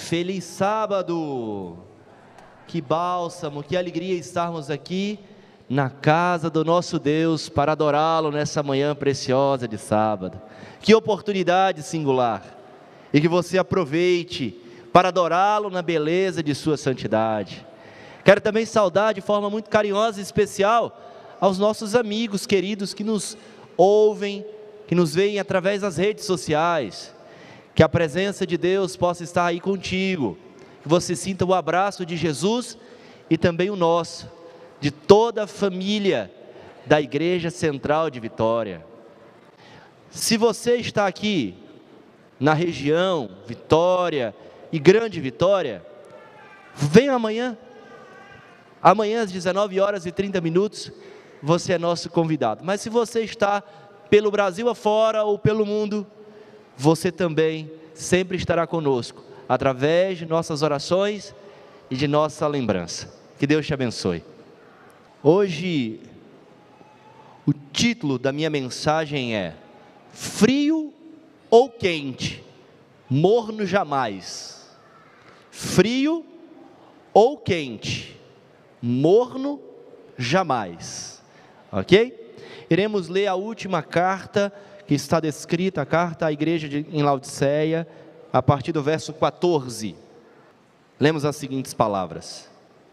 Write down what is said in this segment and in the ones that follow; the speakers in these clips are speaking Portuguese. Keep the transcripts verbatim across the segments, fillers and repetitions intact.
Feliz sábado! Que bálsamo, que alegria estarmos aqui na casa do nosso Deus para adorá-lo nessa manhã preciosa de sábado. Que oportunidade singular! E que você aproveite para adorá-lo na beleza de sua santidade. Quero também saudar de forma muito carinhosa e especial aos nossos amigos queridos que nos ouvem, que nos veem através das redes sociais. Que a presença de Deus possa estar aí contigo, que você sinta o abraço de Jesus e também o nosso, de toda a família da Igreja Central de Vitória. Se você está aqui na região Vitória e Grande Vitória, venha amanhã, amanhã às dezenove horas e trinta minutos, você é nosso convidado. Mas se você está pelo Brasil afora ou pelo mundo, você também sempre estará conosco, através de nossas orações e de nossa lembrança. Que Deus te abençoe. Hoje, o título da minha mensagem é: frio ou quente, morno jamais. Frio ou quente, morno jamais. Ok? Iremos ler a última carta que está descrita, a carta à igreja de, em Laodiceia, a partir do verso quatorze. Lemos as seguintes palavras: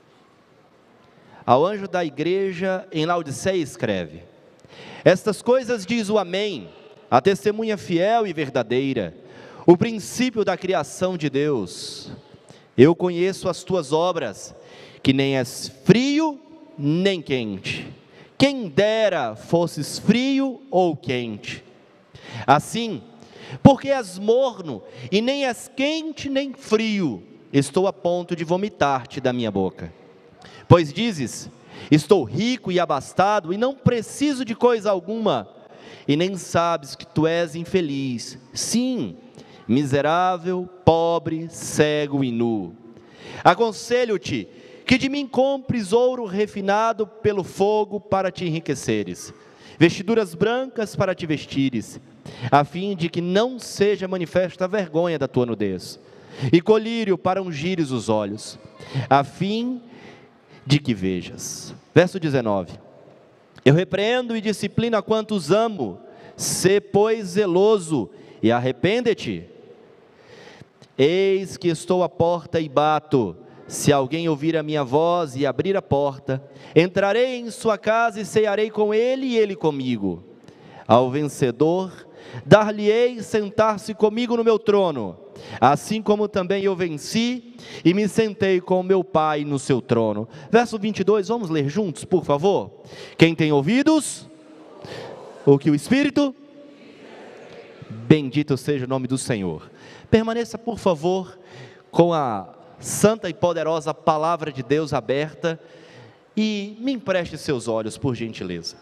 ao anjo da igreja em Laodiceia escreve: estas coisas diz o Amém, a testemunha fiel e verdadeira, o princípio da criação de Deus. Eu conheço as tuas obras, que nem és frio nem quente. Quem dera fosses frio ou quente. Assim, porque és morno, e nem és quente nem frio, estou a ponto de vomitar-te da minha boca. Pois dizes: estou rico e abastado, e não preciso de coisa alguma, e nem sabes que tu és infeliz, sim, miserável, pobre, cego e nu. Aconselho-te que de mim compres ouro refinado pelo fogo para te enriqueceres, vestiduras brancas para te vestires, a fim de que não seja manifesta a vergonha da tua nudez, e colírio para ungires os olhos, a fim de que vejas. Verso dezenove: eu repreendo e disciplino a quantos amo, sê pois zeloso e arrepende-te. Eis que estou à porta e bato. Se alguém ouvir a minha voz e abrir a porta, entrarei em sua casa e cearei com ele e ele comigo. Ao vencedor, dar-lhe-ei sentar-se comigo no meu trono, assim como também eu venci e me sentei com meu Pai no seu trono. Verso vinte e dois, vamos ler juntos, por favor? Quem tem ouvidos, o que o Espírito, bendito seja o nome do Senhor. Permaneça, por favor, com a santa e poderosa palavra de Deus aberta, e me empreste seus olhos, por gentileza.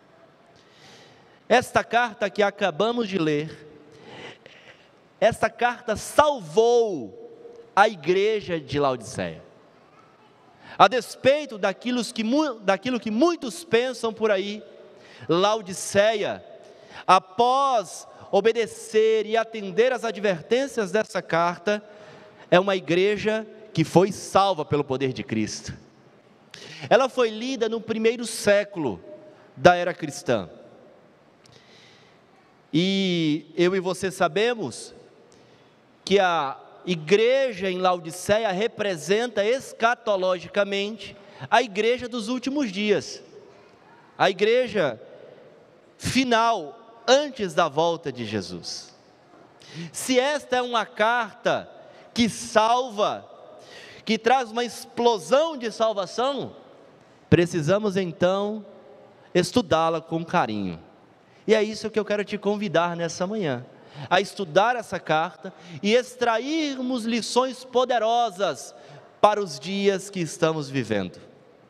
Esta carta que acabamos de ler, esta carta salvou a igreja de Laodiceia, a despeito daquilo que, daquilo que muitos pensam por aí. Laodiceia, após obedecer e atender às advertências dessa carta, é uma igreja que foi salva pelo poder de Cristo. Ela foi lida no primeiro século da era cristã. E eu e você sabemos que a igreja em Laodiceia representa escatologicamente a igreja dos últimos dias, a igreja final, antes da volta de Jesus. Se esta é uma carta que salva, que traz uma explosão de salvação, precisamos então estudá-la com carinho. E é isso que eu quero te convidar nessa manhã, a estudar essa carta e extrairmos lições poderosas para os dias que estamos vivendo.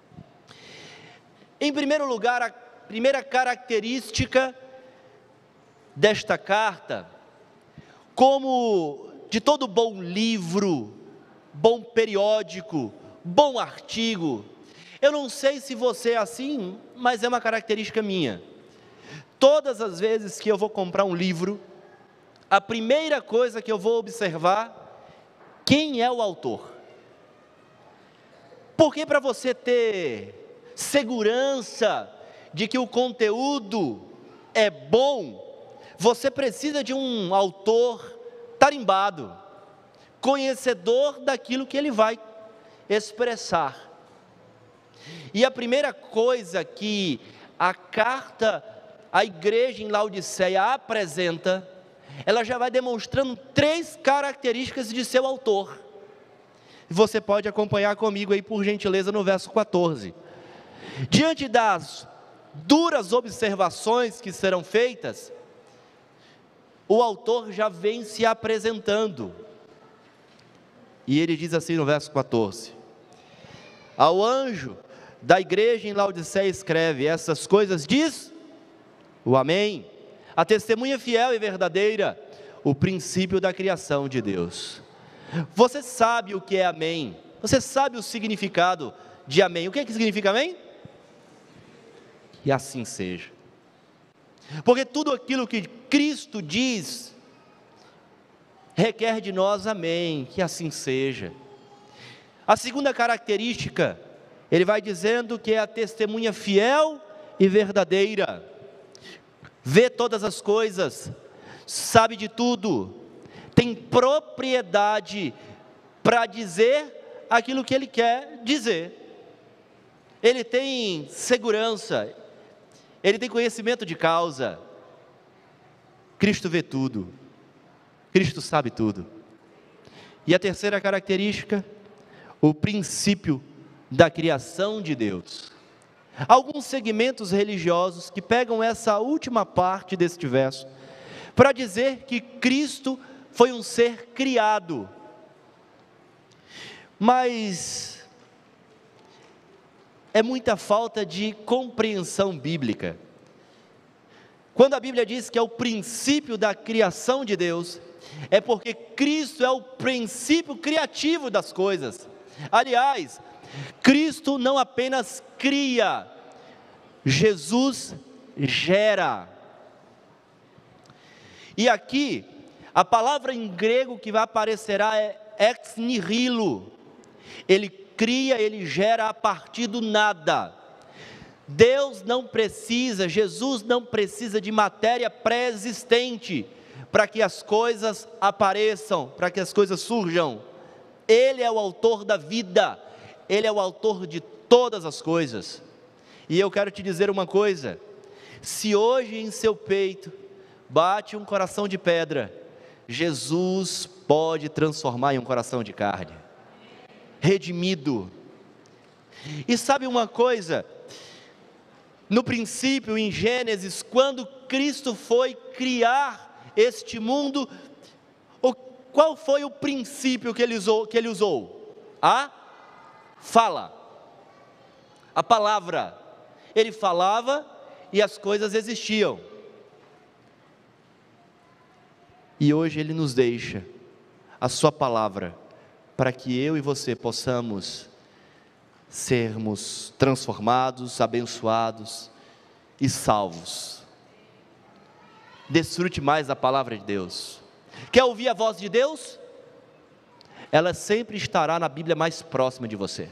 Em primeiro lugar, a primeira característica desta carta, como de todo bom livro, bom periódico, bom artigo, eu não sei se você é assim, mas é uma característica minha. Todas as vezes que eu vou comprar um livro, a primeira coisa que eu vou observar, Quem é o autor? Porque para você ter segurança de que o conteúdo é bom, você precisa de um autor tarimbado, conhecedor daquilo que ele vai expressar. E a primeira coisa que a carta à igreja em Laodiceia apresenta, ela já vai demonstrando três características de seu autor. Você pode acompanhar comigo aí, por gentileza, no verso quatorze. Diante das duras observações que serão feitas, o autor já vem se apresentando. E ele diz assim no verso quatorze: ao anjo da igreja em Laodiceia escreve: essas coisas diz o Amém, a testemunha fiel e verdadeira, o princípio da criação de Deus. Você sabe o que é Amém? Você sabe o significado de Amém? O que é que significa Amém? Que assim seja. Porque tudo aquilo que Cristo diz requer de nós Amém, que assim seja. A segunda característica, ele vai dizendo que é a testemunha fiel e verdadeira. Vê todas as coisas, sabe de tudo, tem propriedade para dizer aquilo que ele quer dizer. Ele tem segurança, ele tem conhecimento de causa. Cristo vê tudo, Cristo sabe tudo. E a terceira característica, o princípio da criação de Deus. Alguns segmentos religiosos que pegam essa última parte deste verso para dizer que Cristo foi um ser criado. Mas é muita falta de compreensão bíblica. Quando a Bíblia diz que é o princípio da criação de Deus, é porque Cristo é o princípio criativo das coisas. Aliás, Cristo não apenas cria, Jesus gera. E aqui, a palavra em grego que vai aparecerá é ex nihilo. Ele cria, ele gera a partir do nada. Deus não precisa, Jesus não precisa de matéria pré-existente para que as coisas apareçam, para que as coisas surjam. Ele é o autor da vida, Ele é o autor de todas as coisas. E eu quero te dizer uma coisa: se hoje em seu peito bate um coração de pedra, Jesus pode transformar em um coração de carne, redimido. E sabe uma coisa? No princípio, em Gênesis, quando Cristo foi criar este mundo, o, qual foi o princípio que ele usou? Que ele usou? A fala, a palavra. Ele falava e as coisas existiam. E hoje Ele nos deixa a sua palavra, para que eu e você possamos sermos transformados, abençoados e salvos. Desfrute mais da palavra de Deus. Quer ouvir a voz de Deus? Ela sempre estará na Bíblia mais próxima de você.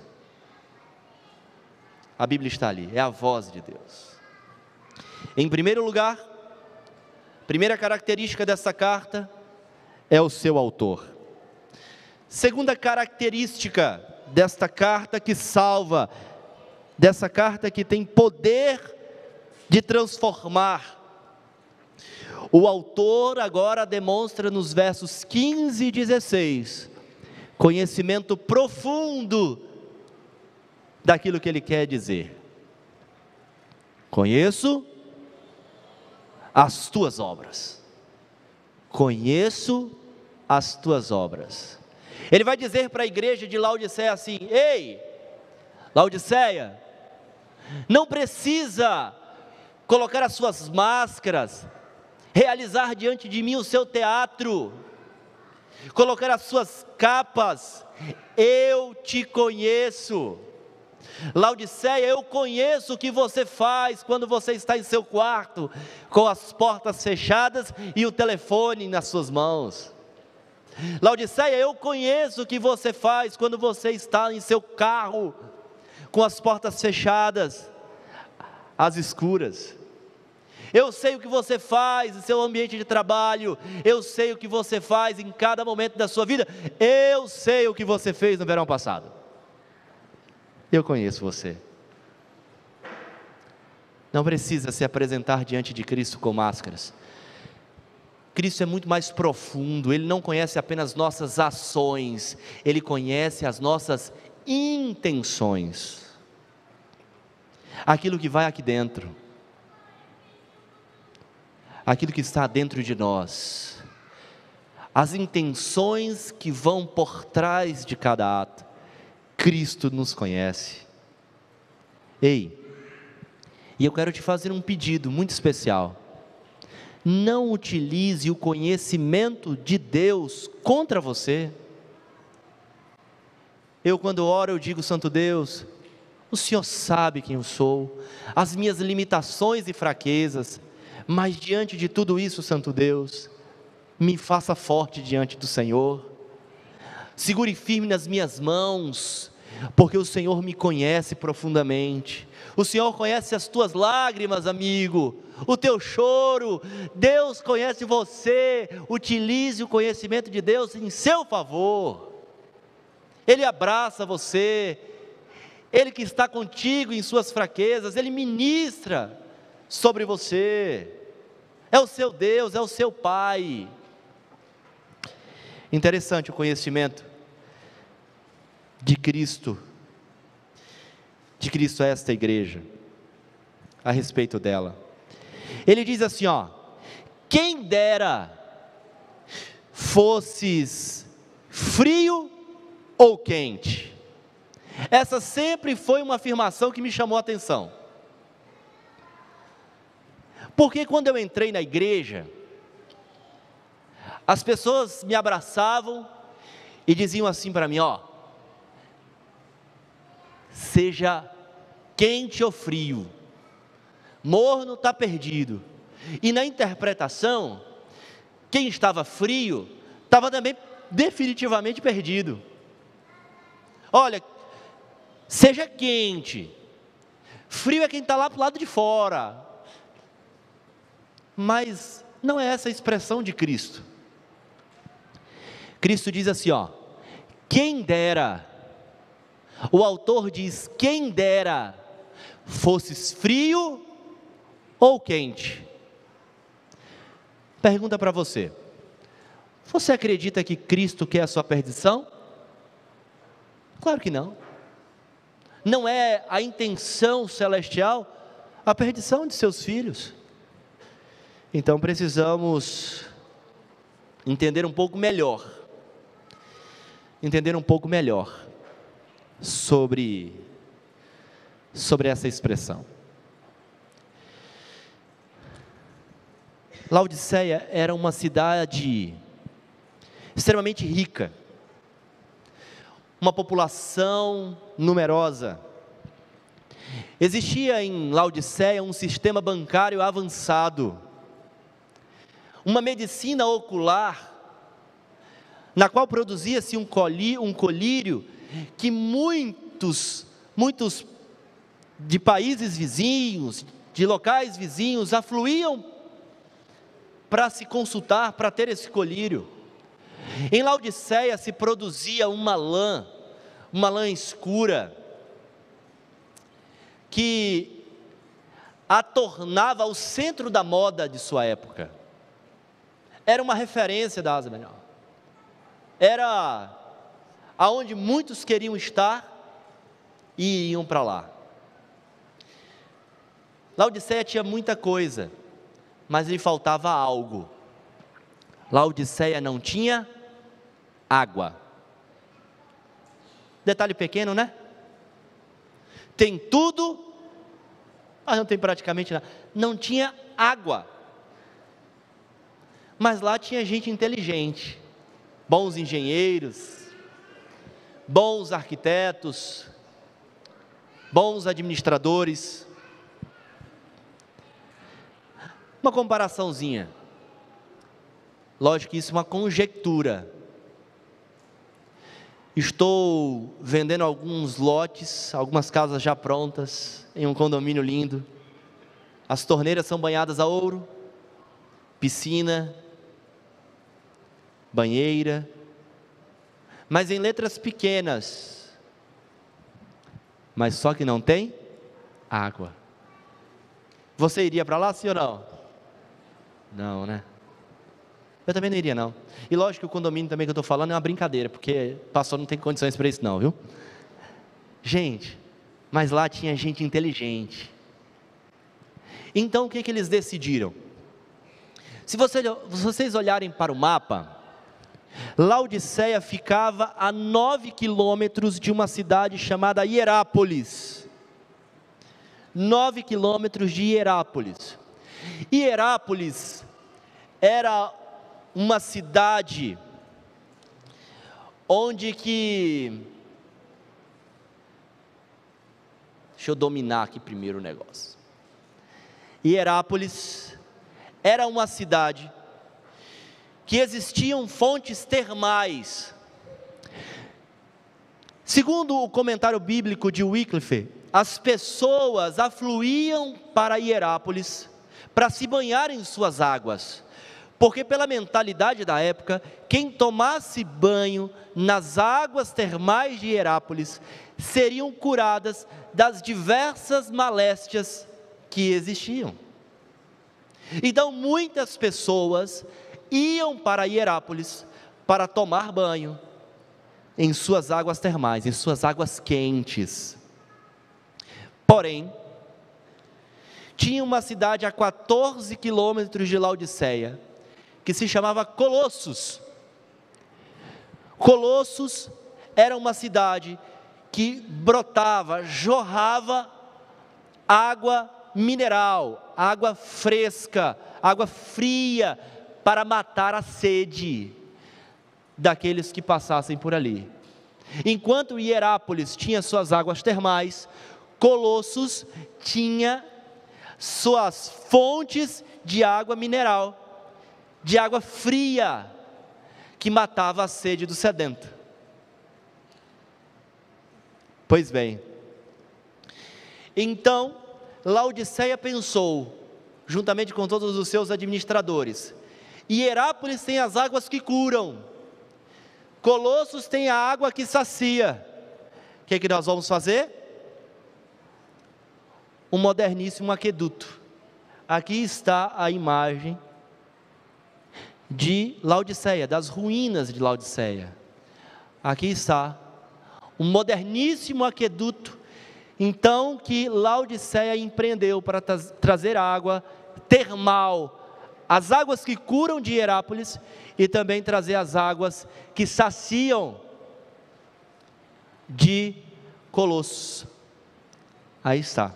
A Bíblia está ali, é a voz de Deus. Em primeiro lugar, primeira característica dessa carta é o seu autor. Segunda característica desta carta que salva, dessa carta que tem poder de transformar. O autor agora demonstra nos versos quinze e dezesseis, conhecimento profundo daquilo que ele quer dizer. Conheço as tuas obras. Conheço as tuas obras. Ele vai dizer para a igreja de Laodiceia assim: ei, Laodiceia, não precisa colocar as suas máscaras, realizar diante de mim o seu teatro, colocar as suas capas. Eu te conheço. Laodiceia, eu conheço o que você faz quando você está em seu quarto, com as portas fechadas e o telefone nas suas mãos. Laodiceia, eu conheço o que você faz quando você está em seu carro, com as portas fechadas, às escuras. Eu sei o que você faz em seu ambiente de trabalho, eu sei o que você faz em cada momento da sua vida, eu sei o que você fez no verão passado. Eu conheço você. Não precisa se apresentar diante de Cristo com máscaras. Cristo é muito mais profundo, Ele não conhece apenas nossas ações, Ele conhece as nossas intenções. Aquilo que vai aqui dentro, aquilo que está dentro de nós, as intenções que vão por trás de cada ato, Cristo nos conhece. Ei, e eu quero te fazer um pedido muito especial. Não utilize o conhecimento de Deus contra você. Eu quando oro eu digo: Santo Deus, o Senhor sabe quem eu sou, as minhas limitações e fraquezas, mas diante de tudo isso, Santo Deus, me faça forte diante do Senhor, segure firme nas minhas mãos, porque o Senhor me conhece profundamente, o Senhor conhece as tuas lágrimas, amigo, o teu choro, Deus conhece você, utilize o conhecimento de Deus em seu favor, Ele abraça você, Ele que está contigo em suas fraquezas, Ele ministra sobre você, é o seu Deus, é o seu Pai. Interessante o conhecimento de Cristo, de Cristo a esta igreja, a respeito dela. Ele diz assim, ó: quem dera fosses frio ou quente. Essa sempre foi uma afirmação que me chamou a atenção, porque quando eu entrei na igreja, as pessoas me abraçavam e diziam assim para mim, ó: seja quente ou frio, morno está perdido. E na interpretação, quem estava frio, estava também definitivamente perdido. Olha, seja quente, frio é quem está lá para o lado de fora. Mas não é essa a expressão de Cristo. Cristo diz assim, ó: quem dera, o autor diz, quem dera fosses frio ou quente. Pergunta para você: você acredita que Cristo quer a sua perdição? Claro que não. Não é a intenção celestial a perdição de seus filhos. Então precisamos entender um pouco melhor, entender um pouco melhor sobre, sobre essa expressão. Laodiceia era uma cidade extremamente rica, uma população numerosa. Existia em Laodiceia um sistema bancário avançado, uma medicina ocular, na qual produzia-se um, coli, um colírio, que muitos, muitos de países vizinhos, de locais vizinhos, afluíam para se consultar, para ter esse colírio. Em Laodiceia se produzia uma lã, uma lã escura, que a tornava o centro da moda de sua época. Era uma referência da Ásia Menor, era aonde muitos queriam estar e iam para lá. Laodiceia tinha muita coisa, mas lhe faltava algo. Laodiceia não tinha água. Detalhe pequeno, né? Tem tudo, mas não tem praticamente nada. Não tinha água. Mas lá tinha gente inteligente, bons engenheiros, bons arquitetos, bons administradores. Uma comparaçãozinha, lógico que isso é uma conjectura, Estou vendendo alguns lotes, algumas casas já prontas, em um condomínio lindo. As torneiras são banhadas a ouro, piscina, banheira, mas em letras pequenas. Mas só que não tem água. Você iria para lá, sim ou não? Não, né? Eu também não iria, não. E lógico que o condomínio também que eu estou falando é uma brincadeira, porque pastor não tem condições para isso não, viu? Gente, mas lá tinha gente inteligente. Então o que, que eles decidiram? Se você, vocês olharem para o mapa, Laodiceia ficava a nove quilômetros de uma cidade chamada Hierápolis. Nove quilômetros de Hierápolis. Hierápolis era uma cidade onde que... Deixa eu dominar aqui primeiro o negócio. Hierápolis era uma cidade que existiam fontes termais. Segundo o comentário bíblico de Wycliffe, as pessoas afluíam para Hierápolis para se banhar em suas águas, porque pela mentalidade da época, quem tomasse banho nas águas termais de Hierápolis seriam curadas das diversas maléstias que existiam. Então muitas pessoas iam para Hierápolis para tomar banho em suas águas termais, em suas águas quentes. Porém, tinha uma cidade a quatorze quilômetros de Laodiceia, que se chamava Colossos. Colossos era uma cidade que brotava, jorrava água mineral, água fresca, água fria, para matar a sede daqueles que passassem por ali. Enquanto Hierápolis tinha suas águas termais, Colossos tinha suas fontes de água mineral, de água fria, que matava a sede do sedento. Pois bem, então Laodiceia pensou, juntamente com todos os seus administradores, Hierápolis tem as águas que curam, Colossos tem a água que sacia. O que é que nós vamos fazer? Um moderníssimo aqueduto. Aqui está a imagem de Laodiceia, das ruínas de Laodiceia. Aqui está um moderníssimo aqueduto, então, que Laodiceia empreendeu para tra- trazer água termal, as águas que curam de Hierápolis, e também trazer as águas que saciam de Colossos. Aí está.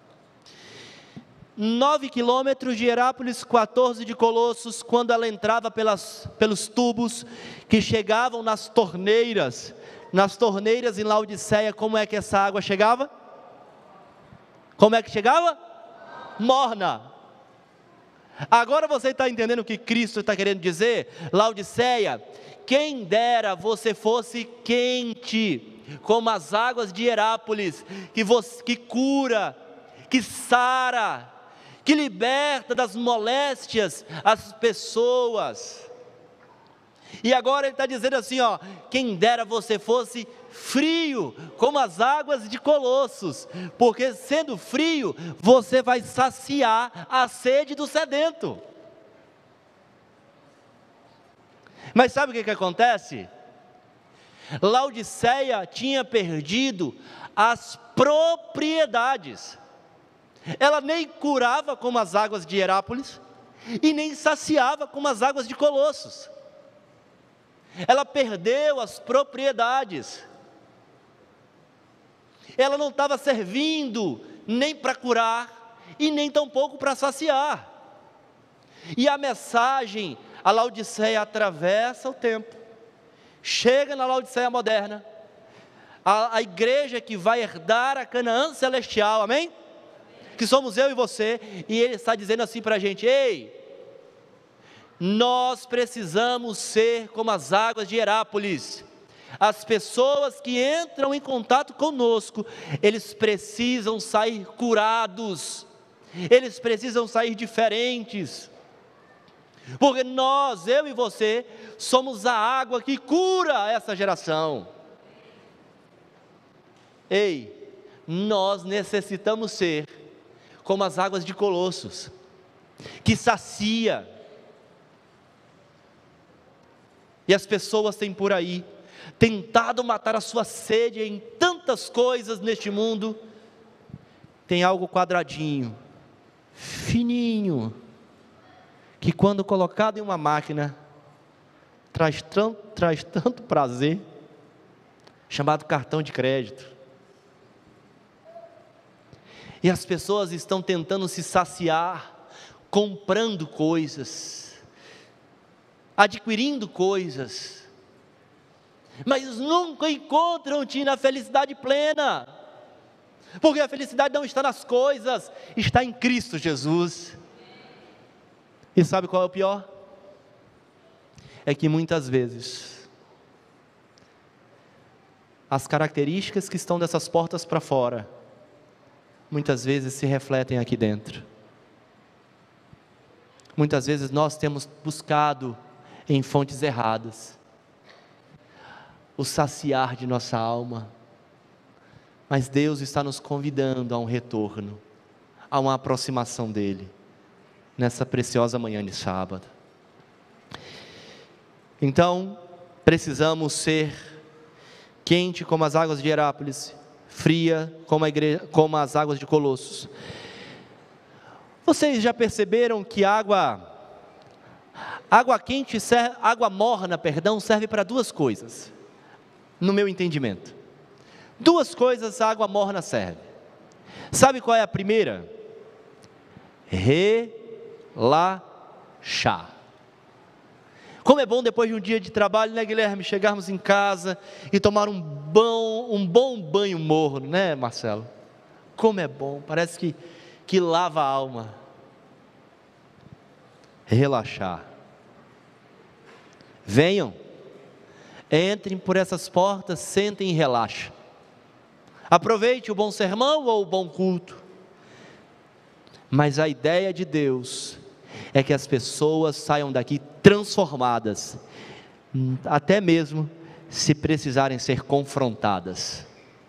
Nove quilômetros de Hierápolis, quatorze de Colossos, quando ela entrava pelas, pelos tubos que chegavam nas torneiras, nas torneiras em Laodiceia, como é que essa água chegava? Como é que chegava? Morna. Agora você está entendendo o que Cristo está querendo dizer? Laodiceia, quem dera você fosse quente, como as águas de Hierápolis, que, você, que cura, que sara, que liberta das moléstias as pessoas. E agora ele está dizendo assim, ó, quem dera você fosse frio, como as águas de Colossos, porque sendo frio, você vai saciar a sede do sedento. Mas sabe o que que acontece? Laodiceia tinha perdido as propriedades. Ela nem curava como as águas de Hierápolis, e nem saciava como as águas de Colossos. Ela perdeu as propriedades. Ela não estava servindo nem para curar, e nem tampouco para saciar. E a mensagem, a Laodiceia atravessa o tempo, chega na Laodiceia moderna, a, a igreja que vai herdar a Canaã celestial, amém? Que somos eu e você, e ele está dizendo assim para a gente, ei, nós precisamos ser como as águas de Hierápolis, As pessoas que entram em contato conosco, eles precisam sair curados, eles precisam sair diferentes, porque nós, eu e você, somos a água que cura essa geração. Ei, nós necessitamos ser como as águas de Colossos, que sacia, e as pessoas têm por aí tentado matar a sua sede em tantas coisas neste mundo. Tem algo quadradinho, fininho, que quando colocado em uma máquina, traz, tran, traz tanto prazer, chamado cartão de crédito. E as pessoas estão tentando se saciar, comprando coisas, adquirindo coisas, mas nunca encontram-te na felicidade plena, porque a felicidade não está nas coisas, está em Cristo Jesus. E sabe qual é o pior? É que muitas vezes, as características que estão dessas portas para fora, muitas vezes se refletem aqui dentro. Muitas vezes nós temos buscado em fontes erradas o saciar de nossa alma, mas Deus está nos convidando a um retorno, a uma aproximação dEle, nessa preciosa manhã de sábado. Então, precisamos ser quente como as águas de Herápolis, fria como, a igreja, como as águas de Colossos. Vocês já perceberam que água, água quente, serve, água morna, perdão, serve para duas coisas, no meu entendimento. Duas coisas a água morna serve. Sabe qual é a primeira? Relaxar. Como é bom depois de um dia de trabalho, né, Guilherme, chegarmos em casa e tomar um bom, um bom banho morno, né, Marcelo? Como é bom, parece que, que lava a alma. Relaxar. Venham, entrem por essas portas, sentem e relaxem. Aproveite o bom sermão ou o bom culto. Mas a ideia de Deus é que as pessoas saiam daqui transformadas, até mesmo se precisarem ser confrontadas.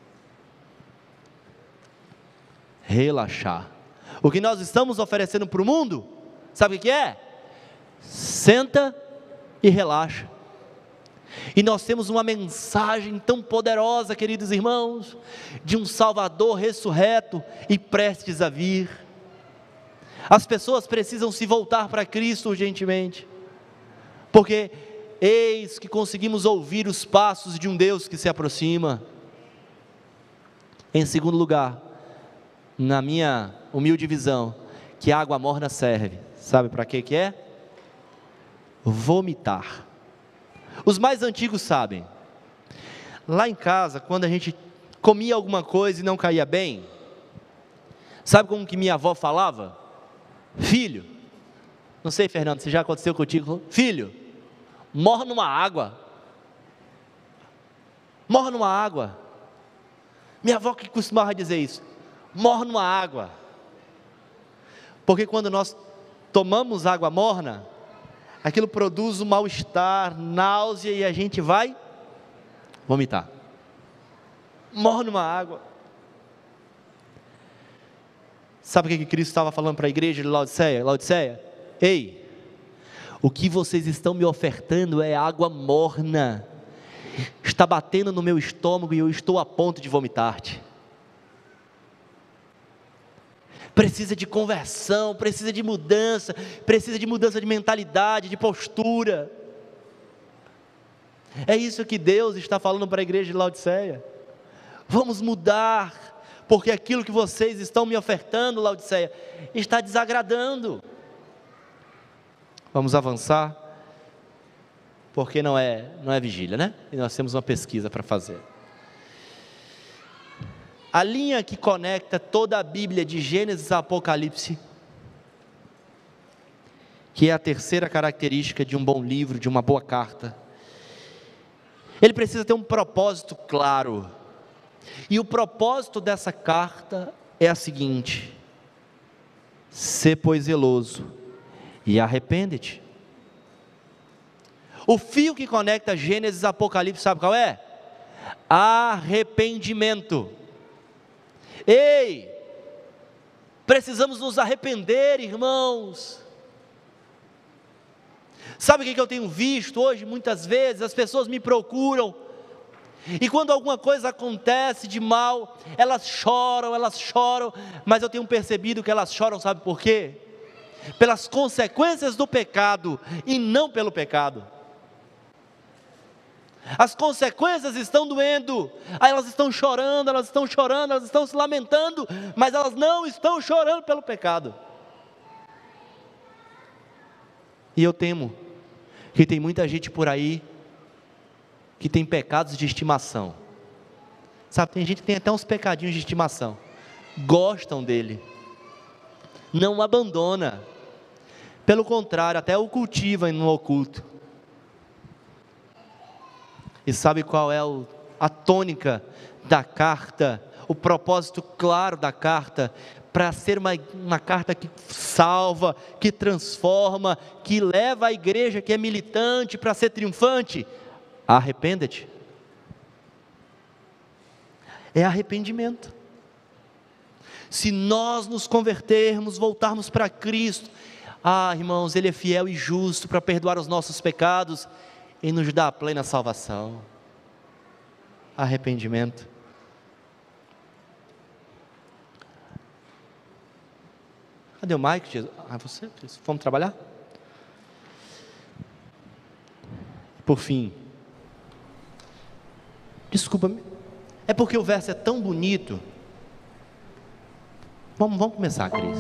Relaxar. O que nós estamos oferecendo para o mundo, sabe o que é? Senta e relaxa. E nós temos uma mensagem tão poderosa, queridos irmãos, de um Salvador ressurreto e prestes a vir. As pessoas precisam se voltar para Cristo urgentemente, porque eis que conseguimos ouvir os passos de um Deus que se aproxima. Em segundo lugar, na minha humilde visão, que a água morna serve, sabe para que que é? Vomitar. Os mais antigos sabem. Lá em casa, quando a gente comia alguma coisa e não caía bem, sabe como que minha avó falava? Filho, não sei, Fernando, se já aconteceu contigo, filho, morre numa água, morre numa água. Minha avó que costumava dizer isso, morre numa água, porque quando nós tomamos água morna, aquilo produz um mal-estar, náusea, e a gente vai vomitar. Morre numa água. Sabe o que Cristo estava falando para a igreja de Laodiceia? Laodiceia, ei, o que vocês estão me ofertando é água morna, está batendo no meu estômago e eu estou a ponto de vomitar-te. Precisa de conversão, precisa de mudança, precisa de mudança de mentalidade, de postura. É isso que Deus está falando para a igreja de Laodiceia. Vamos mudar, porque aquilo que vocês estão me ofertando, Laodiceia, está desagradando. Vamos avançar, porque não é, não é vigília, né? E nós temos uma pesquisa para fazer. A linha que conecta toda a Bíblia de Gênesis a Apocalipse, que é a terceira característica de um bom livro, de uma boa carta, ele precisa ter um propósito claro. E o propósito dessa carta é a seguinte: sê, pois, zeloso e arrepende-te. O fio que conecta Gênesis e Apocalipse, sabe qual é? Arrependimento. Ei, precisamos nos arrepender, irmãos. Sabe o que eu tenho visto hoje? Muitas vezes as pessoas me procuram, e quando alguma coisa acontece de mal, elas choram, elas choram, mas eu tenho percebido que elas choram, sabe por quê? Pelas consequências do pecado, e não pelo pecado. As consequências estão doendo, aí elas estão chorando, elas estão chorando, elas estão se lamentando, mas elas não estão chorando pelo pecado. E eu temo que tem muita gente por aí que tem pecados de estimação. Sabe, tem gente que tem até uns pecadinhos de estimação, gostam dele, não abandona, pelo contrário, até o cultiva no oculto. E sabe qual é o, a tônica da carta, o propósito claro da carta? Para ser uma, uma carta que salva, que transforma, que leva a igreja que é militante para ser triunfante. Arrependa-te. É arrependimento. Se nós nos convertermos, voltarmos para Cristo, ah, irmãos, Ele é fiel e justo para perdoar os nossos pecados e nos dar a plena salvação. Arrependimento. Cadê o Mike? Jesus? Ah, você? Vamos trabalhar? Por fim, desculpa-me, é porque o verso é tão bonito. Vamos, vamos começar, Cris.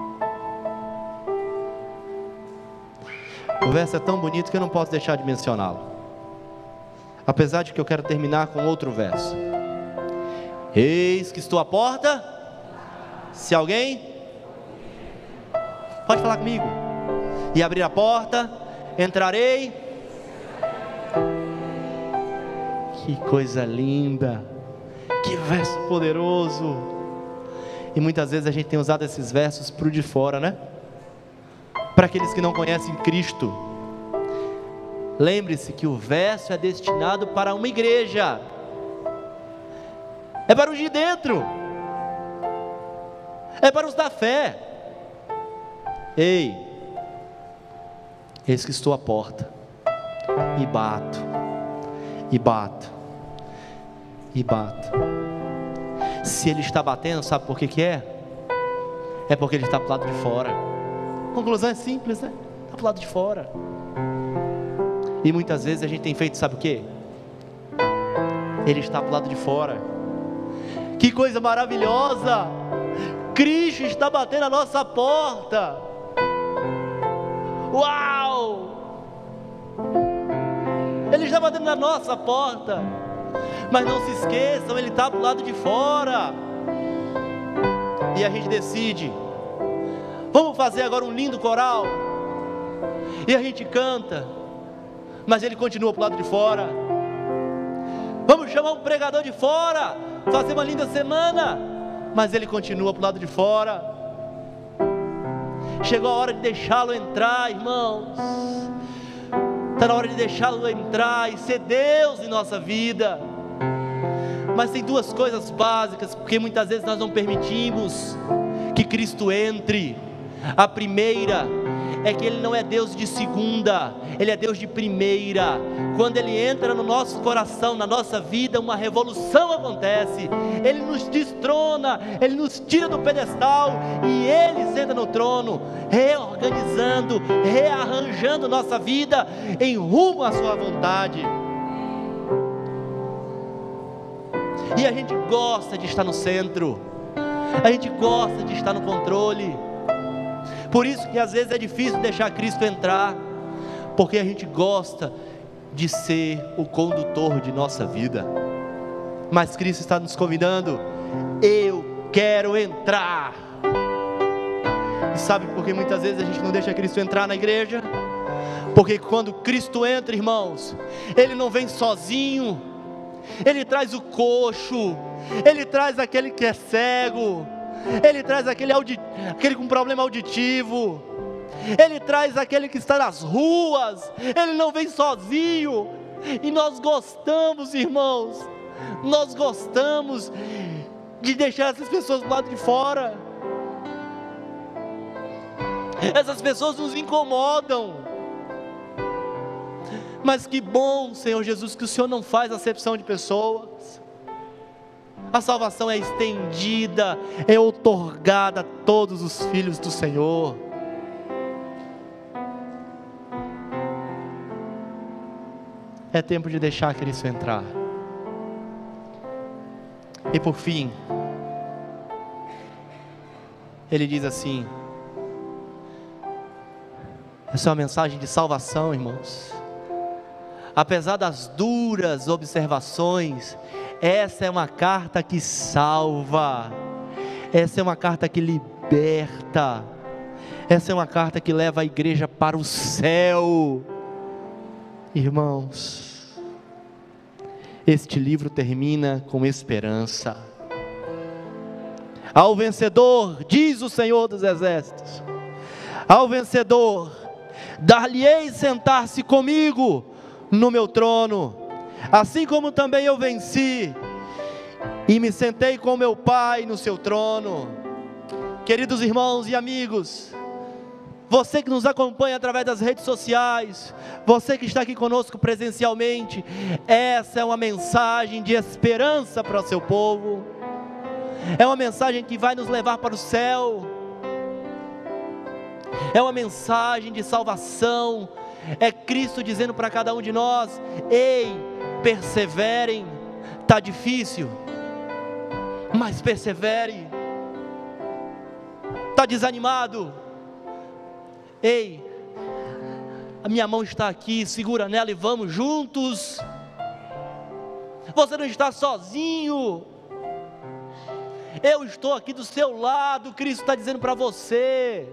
O verso é tão bonito que eu não posso deixar de mencioná-lo, apesar de que eu quero terminar com outro verso. Eis que estou à porta, se alguém... Pode falar comigo. E abrir a porta, entrarei. Que coisa linda, que verso poderoso. E muitas vezes a gente tem usado esses versos para o de fora, né? Para aqueles que não conhecem Cristo. Lembre-se que o verso é destinado para uma igreja, é para os de dentro, é para os da fé. Ei, eis que estou à porta, e bato, e bato, e bato. Se Ele está batendo, sabe por que que é? É porque Ele está para o lado de fora. A conclusão é simples, né? Está para o lado de fora. E muitas vezes a gente tem feito, sabe o que? Ele está para o lado de fora. Que coisa maravilhosa! Cristo está batendo a nossa porta. Uau! Ele está batendo na nossa porta. Mas não se esqueçam, Ele está para o lado de fora. E a gente decide, vamos fazer agora um lindo coral. E a gente canta, mas Ele continua para o lado de fora. Vamos chamar um pregador de fora, fazer uma linda semana, mas Ele continua para o lado de fora. Chegou a hora de deixá-lo entrar, irmãos. Está na hora de deixá-lo entrar e ser Deus em nossa vida. Mas tem duas coisas básicas, porque muitas vezes nós não permitimos que Cristo entre. A primeira é que Ele não é Deus de segunda, Ele é Deus de primeira. Quando Ele entra no nosso coração, na nossa vida, uma revolução acontece. Ele nos destrona, Ele nos tira do pedestal e Ele senta no trono, reorganizando, rearranjando nossa vida em rumo à sua vontade. E a gente gosta de estar no centro, a gente gosta de estar no controle. Por isso que às vezes é difícil deixar Cristo entrar, porque a gente gosta de ser o condutor de nossa vida. Mas Cristo está nos convidando, eu quero entrar. E sabe por que muitas vezes a gente não deixa Cristo entrar na igreja? Porque quando Cristo entra, irmãos, Ele não vem sozinho, Ele traz o coxo, Ele traz aquele que é cego, Ele traz aquele, audi... aquele com problema auditivo, Ele traz aquele que está nas ruas, Ele não vem sozinho. E nós gostamos, irmãos, nós gostamos de deixar essas pessoas do lado de fora. Essas pessoas nos incomodam. Mas que bom, Senhor Jesus, que o Senhor não faz acepção de pessoas. A salvação é estendida, é outorgada a todos os filhos do Senhor. É tempo de deixar Cristo entrar. E por fim, Ele diz assim, essa é uma mensagem de salvação, irmãos. Apesar das duras observações, essa é uma carta que salva, essa é uma carta que liberta, essa é uma carta que leva a igreja para o céu. Irmãos, este livro termina com esperança. Ao vencedor, diz o Senhor dos Exércitos, ao vencedor, dar-lhe-ei sentar-se comigo no meu trono, assim como também eu venci e me sentei com meu Pai no seu trono. Queridos irmãos e amigos, você que nos acompanha através das redes sociais, você que está aqui conosco presencialmente, essa é uma mensagem de esperança para o seu povo, é uma mensagem que vai nos levar para o céu, é uma mensagem de salvação. É Cristo dizendo para cada um de nós: ei, perseverem. Está difícil, mas persevere. Está desanimado? Ei, a minha mão está aqui, segura nela e vamos juntos. Você não está sozinho, eu estou aqui do seu lado. Cristo está dizendo para você: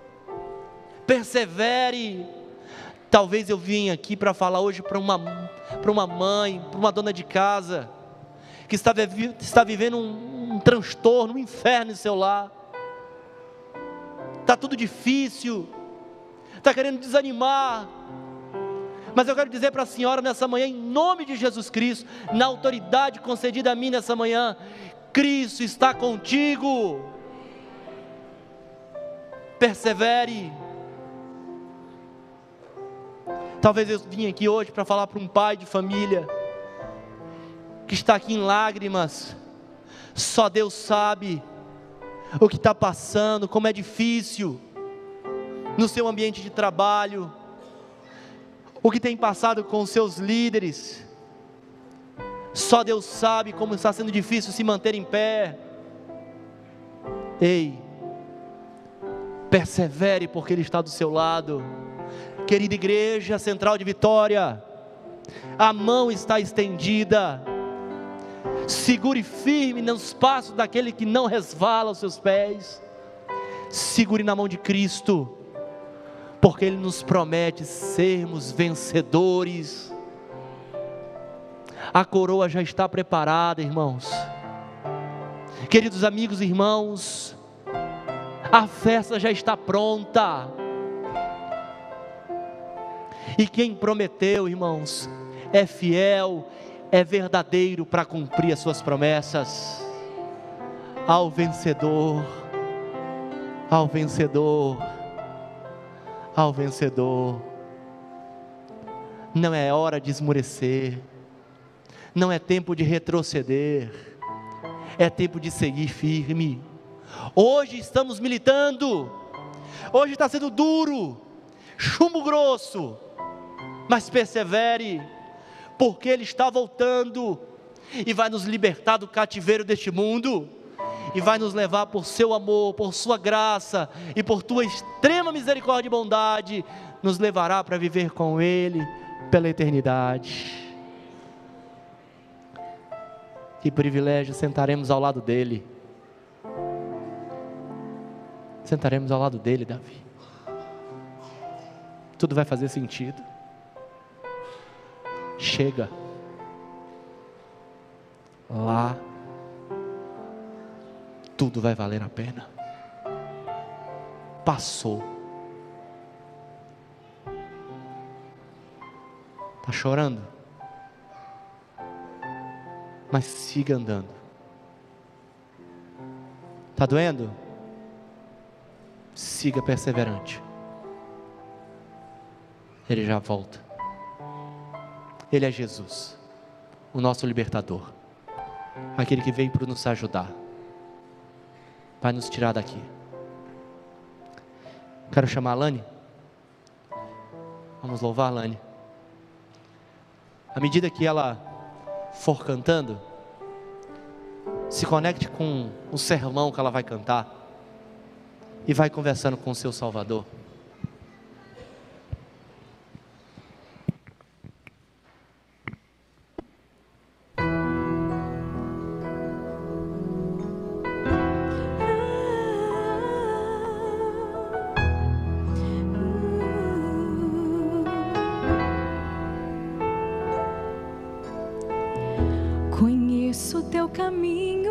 persevere. Talvez eu vim aqui para falar hoje para uma, para uma mãe, para uma dona de casa, que está, está vivendo um, um transtorno, um inferno em seu lar. Está tudo difícil, está querendo desanimar. Mas eu quero dizer para a senhora nessa manhã, em nome de Jesus Cristo, na autoridade concedida a mim nessa manhã, Cristo está contigo. Persevere. Talvez eu vim aqui hoje para falar para um pai de família que está aqui em lágrimas. Só Deus sabe o que está passando, como é difícil no seu ambiente de trabalho, o que tem passado com os seus líderes. Só Deus sabe como está sendo difícil se manter em pé. Ei, persevere, porque Ele está do seu lado. Querida igreja central de Vitória, a mão está estendida. Segure firme nos passos daquele que não resvala os seus pés. Segure na mão de Cristo, porque Ele nos promete sermos vencedores. A coroa já está preparada, irmãos. Queridos amigos e irmãos, a festa já está pronta. E quem prometeu, irmãos, é fiel, é verdadeiro para cumprir as suas promessas. Ao vencedor, ao vencedor, ao vencedor. Não é hora de esmorecer, não é tempo de retroceder, é tempo de seguir firme. Hoje estamos militando, hoje está sendo duro, chumbo grosso, mas persevere, porque Ele está voltando, e vai nos libertar do cativeiro deste mundo, e vai nos levar por seu amor, por sua graça, e por tua extrema misericórdia e bondade, nos levará para viver com Ele, pela eternidade. Que privilégio, sentaremos ao lado dEle, sentaremos ao lado dEle, Davi. tudo vai fazer sentido. Chega. Lá, tudo vai valer a pena. Passou. Está chorando? Mas siga andando. Está doendo? Siga perseverante. Ele já volta. Ele é Jesus, o nosso libertador, aquele que veio para nos ajudar, vai nos tirar daqui. Quero chamar a Lani. Vamos louvar a Lani. À medida que ela for cantando, se conecte com o sermão que ela vai cantar e vai conversando com o seu Salvador. Conheço o teu caminho,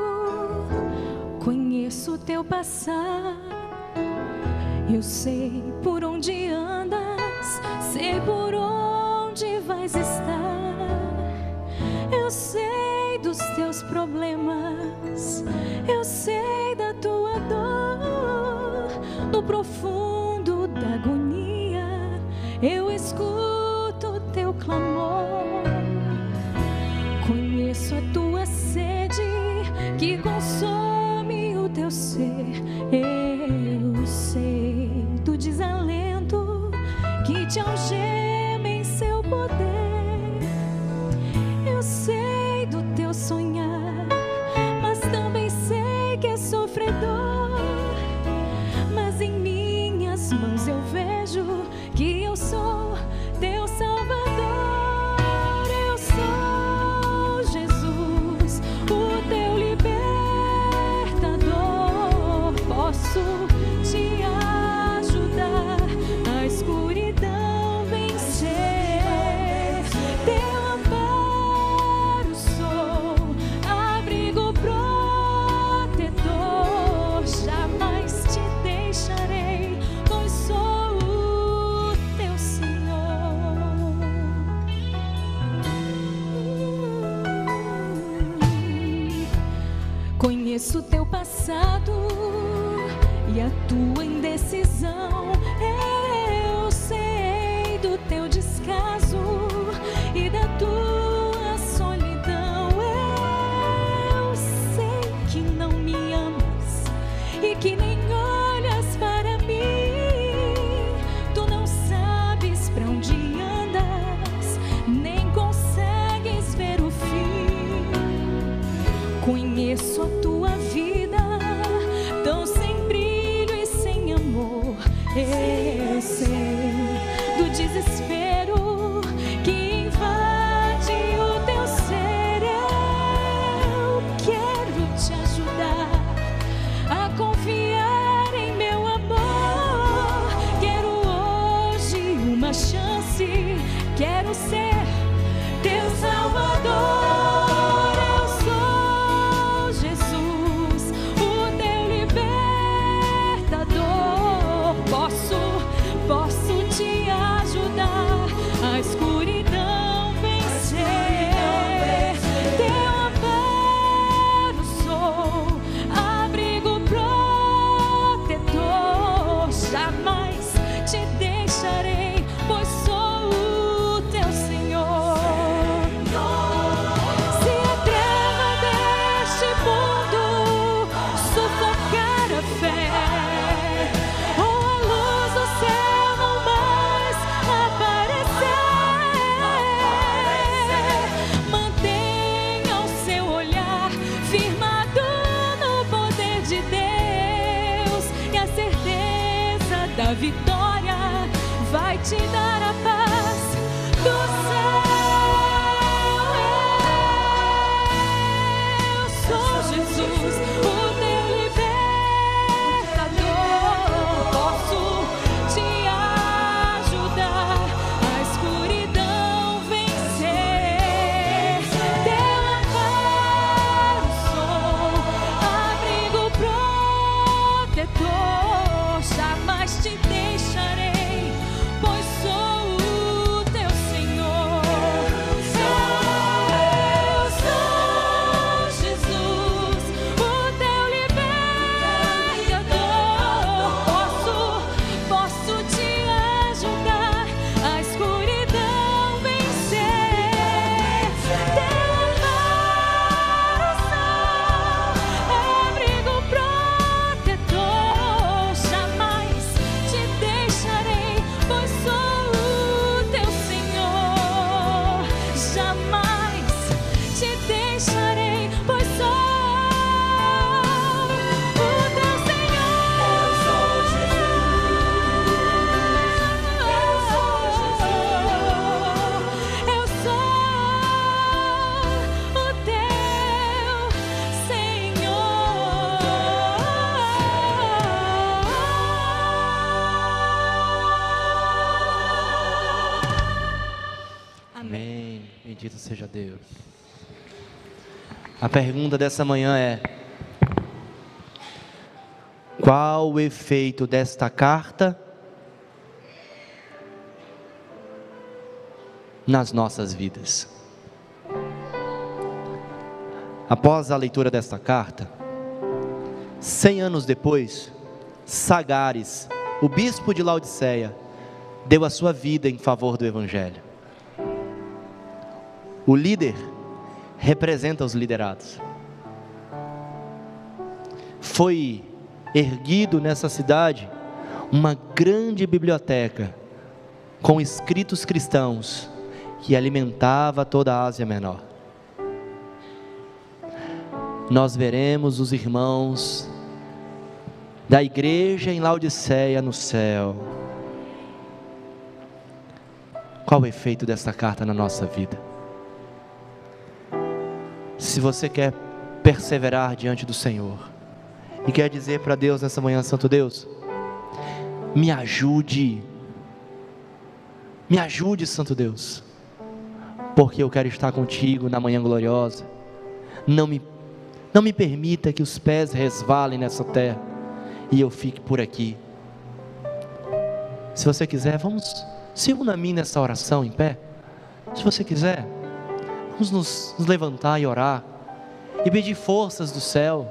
conheço o teu passar. Eu sei por onde andas, sei por onde vais estar. Eu sei dos teus problemas, eu sei da tua dor. No profundo da agonia, eu escuto o teu clamor. Conheço a tua sede que consome o teu ser. Eu sei do desalento que te algema em seu poder. Eu sei do teu sonhar, mas também sei que é sofredor. Mas em minhas mãos eu vejo que eu sou teu Salvador. Eu sou Jesus, o teu libertador. Posso te ajudar a escuridão vencer. Teu amparo sou, abrigo protetor. Jamais te deixarei, pois sou o teu Senhor. Conheço o teu passado e a tua indecisão. Eu sei do teu descaso e da tua solidão. Eu sei que não me amas e que nem olhas para mim. Tu não sabes para onde andas, nem consegues ver o fim. Conheço a tua vida, tão sem brilho e sem amor. Eu sei do desespero que invade o teu ser. Eu quero te ajudar a confiar em meu amor. Quero hoje uma chance, quero ser teu Salvador. Eu sou Jesus, o teu libertador. Posso, posso te ajudar a escuridão vencer. Teu amparo sou, abrigo protetor. Jamais te deixarei, pois sou o teu Senhor. Se a treva deste mundo sufocar a fé, ou a luz do céu não mais aparecer, mantenha o seu olhar firmado no poder de Deus, e a certeza da vitória vai te dar a paz do céu. Eu sou Jesus, o teu libertador. Posso te ajudar A pergunta dessa manhã é: qual o efeito desta carta nas nossas vidas? Após a leitura desta carta, cem anos depois, Sagares, o bispo de Laodiceia, deu a sua vida em favor do Evangelho. O líder representa os liderados. Foi erguido nessa cidade uma grande biblioteca com escritos cristãos que alimentava toda a Ásia Menor. Nós veremos os irmãos da igreja em Laodiceia no céu. Qual o efeito dessa carta na nossa vida? Se você quer perseverar diante do Senhor e quer dizer para Deus nessa manhã: Santo Deus, me ajude, me ajude, Santo Deus, porque eu quero estar contigo na manhã gloriosa. Não me, não me permita que os pés resvalem nessa terra e eu fique por aqui. Se você quiser, vamos, se una a mim nessa oração em pé. Se você quiser, vamos nos, nos levantar e orar, e pedir forças do céu,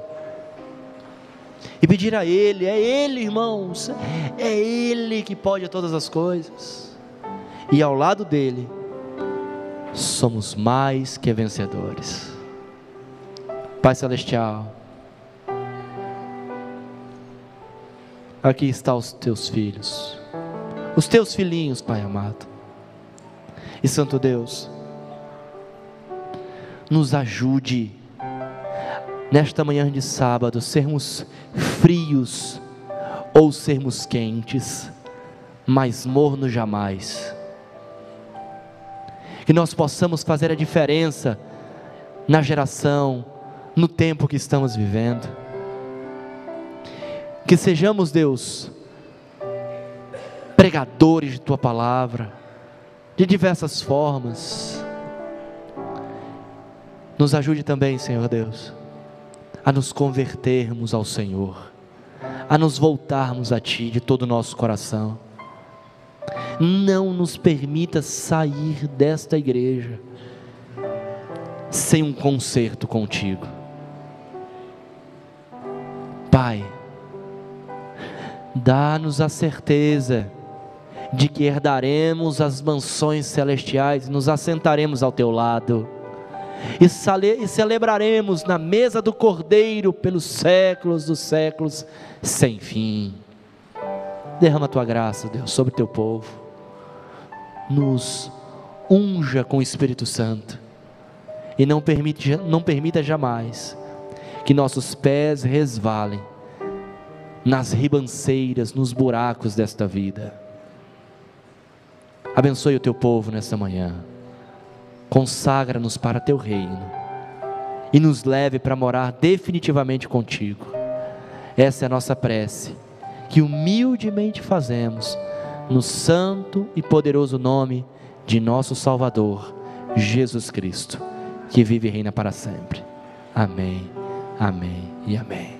e pedir a Ele. É Ele, irmãos, é Ele que pode todas as coisas, e ao lado dEle, somos mais que vencedores. Pai Celestial, aqui estão os Teus filhos, os Teus filhinhos, Pai amado, e Santo Deus, nos ajude, nesta manhã de sábado, sermos frios ou sermos quentes, mas mornos jamais. Que nós possamos fazer a diferença na geração, no tempo que estamos vivendo. Que sejamos, Deus, pregadores de Tua palavra, de diversas formas. Nos ajude também, Senhor Deus, a nos convertermos ao Senhor, a nos voltarmos a Ti de todo o nosso coração. Não nos permita sair desta igreja sem um concerto contigo. Pai, dá-nos a certeza de que herdaremos as mansões celestiais e nos assentaremos ao Teu lado, e celebraremos na mesa do Cordeiro pelos séculos dos séculos sem fim. Derrama a Tua graça, Deus, sobre o Teu povo, nos unja com o Espírito Santo, e não permite, não permita jamais que nossos pés resvalem nas ribanceiras, nos buracos desta vida. Abençoe o Teu povo nesta manhã, consagra-nos para Teu reino, e nos leve para morar definitivamente contigo. Essa é a nossa prece, que humildemente fazemos, no santo e poderoso nome de nosso Salvador, Jesus Cristo, que vive e reina para sempre. Amém, amém e amém.